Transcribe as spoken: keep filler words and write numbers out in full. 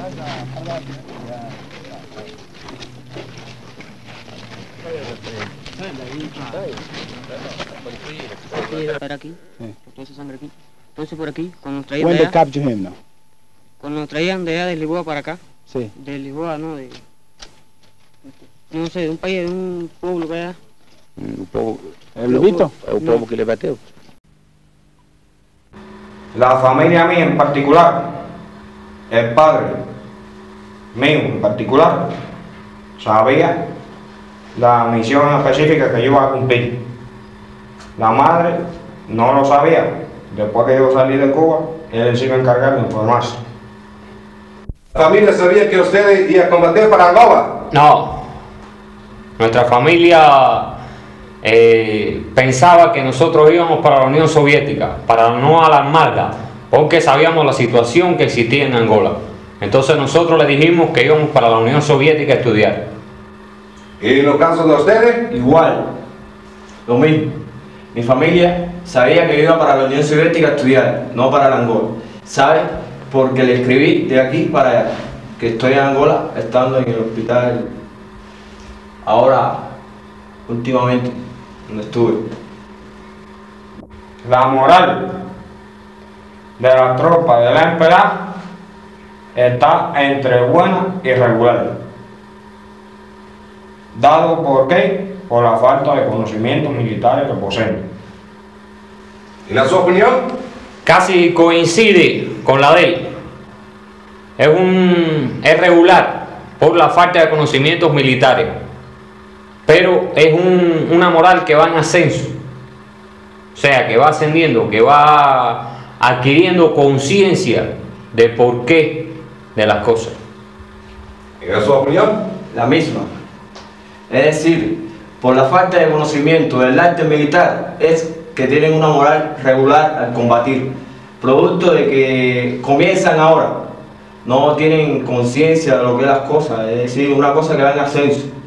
Era aquí, toda esa sangre aquí. Entonces por aquí, cuando nos traían When de they allá, capture him, no? cuando nos traían de allá de Lisboa para acá, Sí. de Lisboa, no, de, no sé, de un país, de un pueblo que allá. Un povo, El lobito. é o povo que ele bateu. La familia mía en particular, el padre mío en particular, sabía la misión específica que yo iba a cumplir. La madre no lo sabía. Después que yo salí de Cuba, él se iba a encargar de informarse. ¿La familia sabía que ustedes iban a combatir para Angola? No, nuestra familia eh, pensaba que nosotros íbamos para la Unión Soviética, para no alarmarla, porque sabíamos la situación que existía en Angola. Entonces nosotros le dijimos que íbamos para la Unión Soviética a estudiar. ¿Y en los casos de ustedes? Igual, lo mismo. Mi familia sabía que iba para la Unión Soviética a estudiar, no para la Angola. ¿Sabe? Porque le escribí de aquí para allá, que estoy en Angola, estando en el hospital, ahora, últimamente, donde estuve. La moral de la tropa de la M P L A está entre buena y regular. ¿Dado por qué? Por la falta de conocimientos militares que poseen. ¿Y la su opinión? Casi coincide con la de él. Es, un, es regular por la falta de conocimientos militares, pero es un, una moral que va en ascenso, o sea, que va ascendiendo, que va adquiriendo conciencia de por qué de las cosas. ¿Y la su opinión? La misma. Es decir, por la falta de conocimiento del arte militar, es que tienen una moral regular al combatir, producto de que comienzan ahora, no tienen conciencia de lo que es las cosas, es decir, una cosa que va en ascenso.